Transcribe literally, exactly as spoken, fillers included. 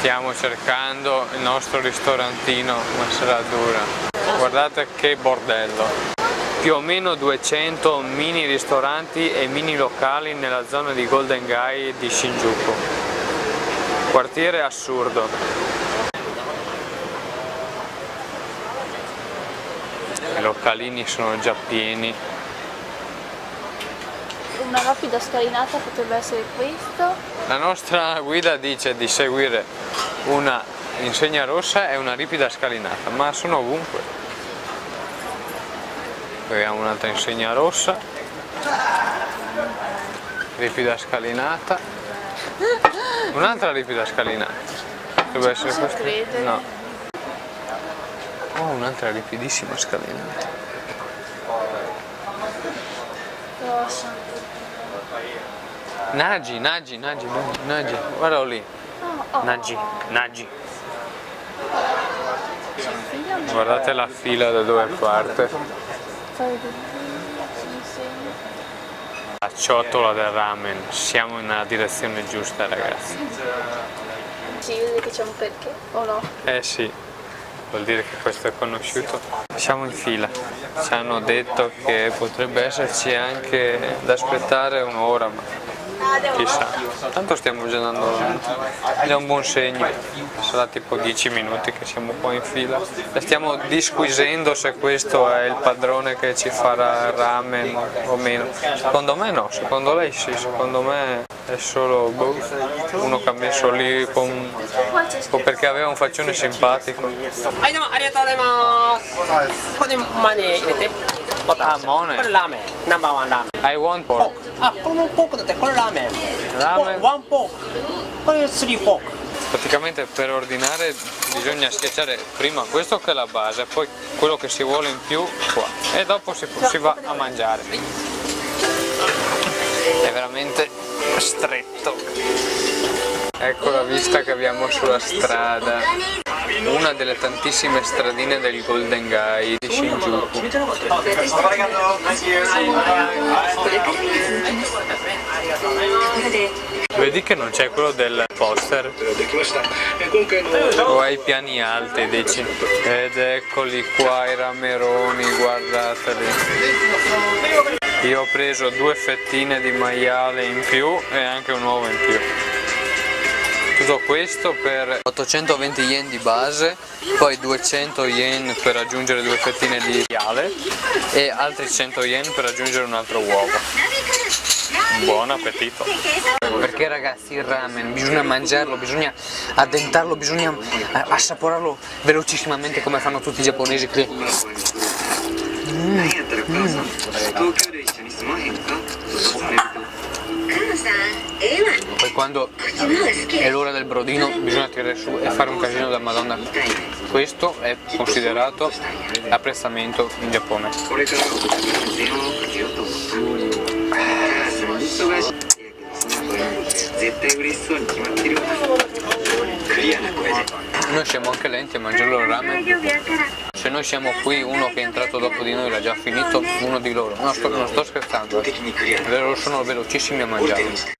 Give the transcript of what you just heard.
Stiamo cercando il nostro ristorantino, ma sarà dura. Guardate che bordello. Più o meno duecento mini ristoranti e mini locali nella zona di Golden Gai di Shinjuku. Quartiere assurdo. I localini sono già pieni. Una rapida scalinata potrebbe essere questo. La nostra guida dice di seguire una insegna rossa e una ripida scalinata, ma sono ovunque. Vediamo un'altra insegna rossa, ripida scalinata, un'altra ripida scalinata. Dovrebbe essere questa? No. Oh, un'altra ripidissima scalinata. Rossa. Nagi, Nagi, Nagi, Nagi, guarda lì. Oh, oh. Nagi, Nagi. Guardate la fila da dove parte. La ciotola del ramen, siamo nella direzione giusta, ragazzi. Si vede che c'è un perché o no? Eh sì, vuol dire che questo è conosciuto. Siamo in fila, ci hanno detto che potrebbe esserci anche da aspettare un'ora, ma chissà. Tanto stiamo già andando avanti, è un buon segno. Sarà tipo dieci minuti che siamo qua in fila e stiamo disquisendo se questo è il padrone che ci farà ramen o meno. Secondo me no, secondo lei sì, secondo me è solo boh, uno che ha messo lì con, con perché aveva un faccione simpatico. Ah, money. Number one ramen. I want pork. あ、これもポークだって、これラーメン。 Ramen. One pork. これthree pork. Praticamente per ordinare bisogna schiacciare prima questo che è la base, poi quello che si vuole in più qua e dopo si, si va a mangiare. È veramente stretto. Ecco la vista che abbiamo sulla strada, una delle tantissime stradine del Golden Gai di Shinjuku. Vedi che non c'è quello del poster? O ai piani alti, dici? Ed eccoli qua i rameroni, guardateli. Io ho preso due fettine di maiale in più e anche un uovo in più. Tutto questo per ottocentoventi yen di base, poi duecento yen per aggiungere due fettine di maiale e altri cento yen per aggiungere un altro uovo. Buon appetito! Perché ragazzi il ramen bisogna mangiarlo, bisogna addentarlo, bisogna assaporarlo velocissimamente come fanno tutti i giapponesi qui. Mm. Mm. Poi quando è l'ora del brodino bisogna tirare su e fare un casino da Madonna. Questo è considerato apprezzamento in Giappone. Noi siamo anche lenti a mangiare il ramen. Se noi siamo qui, uno che è entrato dopo di noi l'ha già finito, uno di loro. No, sto, non sto scherzando, eh. Loro sono velocissimi a mangiare.